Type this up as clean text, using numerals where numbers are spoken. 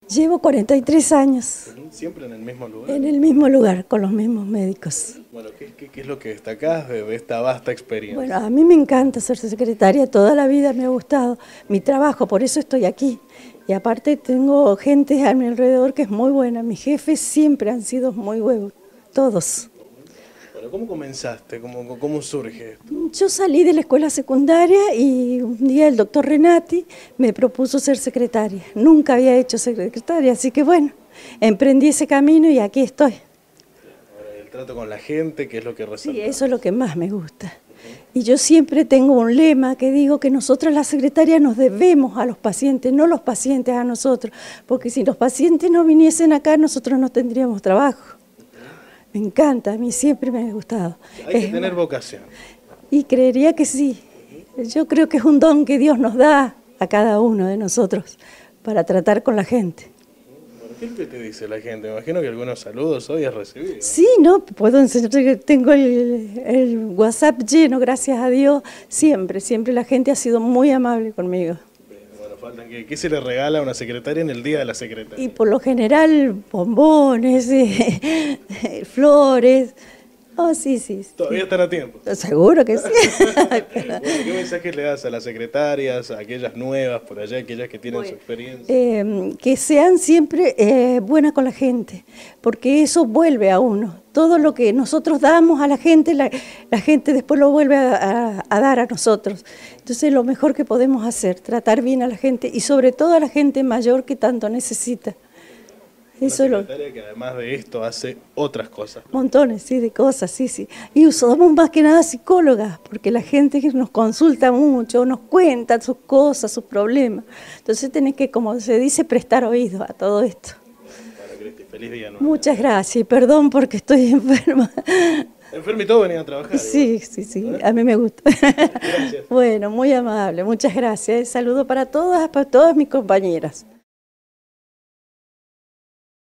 Llevo 43 años. ¿Siempre en el mismo lugar? En el mismo lugar, con los mismos médicos. Bueno, ¿qué es lo que destacás de esta vasta experiencia? Bueno, a mí me encanta ser secretaria, toda la vida me ha gustado mi trabajo, por eso estoy aquí. Y aparte tengo gente a mi alrededor que es muy buena, mis jefes siempre han sido muy buenos, todos. Bueno, ¿cómo comenzaste? ¿Cómo surge esto? Yo salí de la escuela secundaria y un día el doctor Renati me propuso ser secretaria. Nunca había hecho secretaria, así que bueno, emprendí ese camino y aquí estoy. Ahora, el trato con la gente, ¿qué es lo que resalta? Sí, eso es lo que más me gusta. Y yo siempre tengo un lema que digo que nosotros las secretarias nos debemos a los pacientes, no los pacientes a nosotros, porque si los pacientes no viniesen acá, nosotros no tendríamos trabajo. Me encanta, a mí siempre me ha gustado. Hay que tener vocación. Y creería que sí. Yo creo que es un don que Dios nos da a cada uno de nosotros para tratar con la gente. Bueno, ¿qué es lo que te dice la gente? Me imagino que algunos saludos hoy has recibido. Sí, no, puedo enseñar, tengo el WhatsApp lleno, gracias a Dios. Siempre la gente ha sido muy amable conmigo. Bueno, faltan ¿qué se le regala a una secretaria en el Día de la Secretaria? Y por lo general, bombones, flores. Oh, sí. ¿Todavía están a tiempo? Seguro que sí. Bueno, ¿qué mensajes le das a las secretarias, a aquellas nuevas por allá, aquellas que tienen su experiencia? Que sean siempre buenas con la gente, porque eso vuelve a uno. Todo lo que nosotros damos a la gente después lo vuelve a dar a nosotros. Entonces lo mejor que podemos hacer, tratar bien a la gente y sobre todo a la gente mayor que tanto necesita. Una secretaria que además de esto hace otras cosas. Montones, sí, de cosas, sí. Y somos más que nada psicólogas, porque la gente que nos consulta mucho, nos cuenta sus cosas, sus problemas. Entonces tenés que, como se dice, prestar oído a todo esto. Bueno, Cristi, feliz día. Muchas gracias y perdón porque estoy enferma. ¿Enferma y todo venía a trabajar? Sí, a mí me gusta. Gracias. Bueno, muy amable, muchas gracias. Saludo para todas mis compañeras.